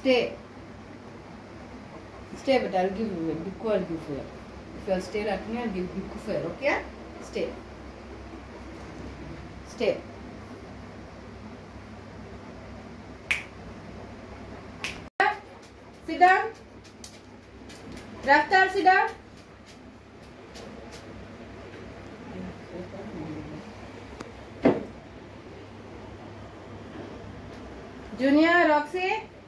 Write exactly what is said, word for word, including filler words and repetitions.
Stay. Stay, but I'll give you a big I'll give you. If you'll stay at me, I'll give you big fair, okay? Stay. Stay. Sit down. Raftar, sit down. Junior, Roxy.